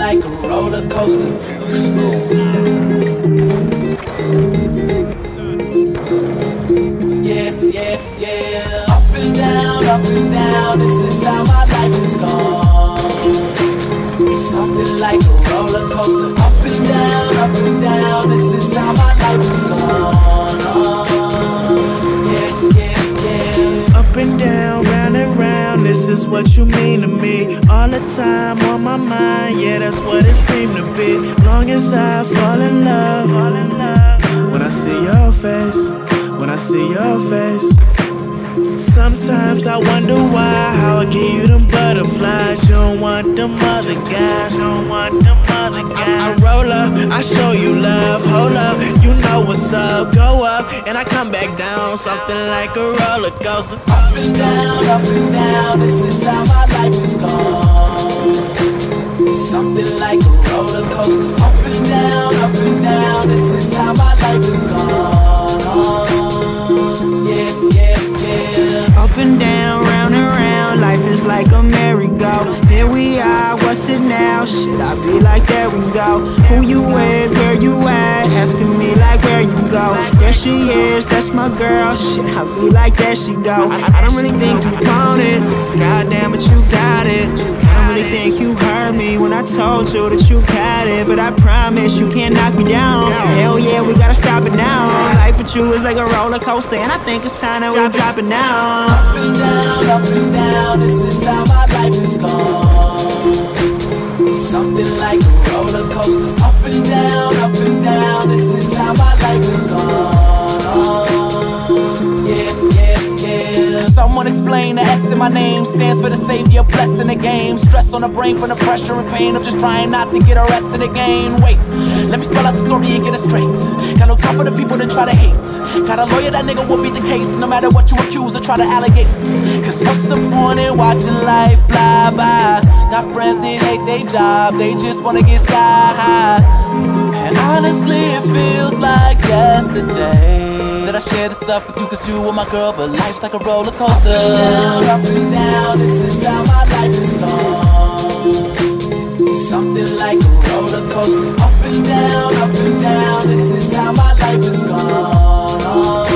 like a roller coaster. Yeah, yeah, yeah. Up and down, this is how my life is gone. It's something like a roller coaster. Up and down, this is how my life is gone. Yeah, yeah, yeah. Up and down, round and round, this is what you mean to me. All the time on my mind, yeah, that's what it seemed to be. Long as I fall in love, when I see your face, when I see your face. Sometimes I wonder why, how I give you them butterflies. You don't want them other guys, you don't want them other guys. I roll up, I show you love, hold up, you know what's up. Go up, and I come back down, something like a roller coaster. Up and down, this is how my life is gone. It's something like a roller coaster. Up and down, this is how my life is gone. Yeah, yeah, yeah. Up and down, round and round, life is like a merry-go. Here we are, what's it now? Shit, I be like, there we go. Who you with, where you at? Asking me like, where you go? There she is, that's my girl. Shit, I be like, there she go. I don't really think you want it, goddamn, but you got it. I don't really think you heard me when I told you that you got it, but I promise you can't knock me down. Hell yeah, we gotta stop it now. Life with you is like a roller coaster, and I think it's time that we drop it now. Up and down, this is how my life is gone. It's something like a roller coaster. Up and down, this is how my life is gone. Yeah, yeah, yeah. Someone explain the S in my name stands for the savior, blessing the game. Stress on the brain from the pressure and pain of just trying not to get arrested again. Wait, let me spell out the story and get it straight. Got no time for the people that try to hate. Got a lawyer, that nigga will beat the case, no matter what you accuse or try to allegate. Cause what's the point in watching life fly by? Got friends that hate their job, they just wanna get sky high. And honestly it feels like yesterday that I shared the stuff with you, cause you were my girl, but life's like a roller coaster. Up and down, this is how my life is gone. It's something like a roller coaster. Up and down, this is how my life is gone.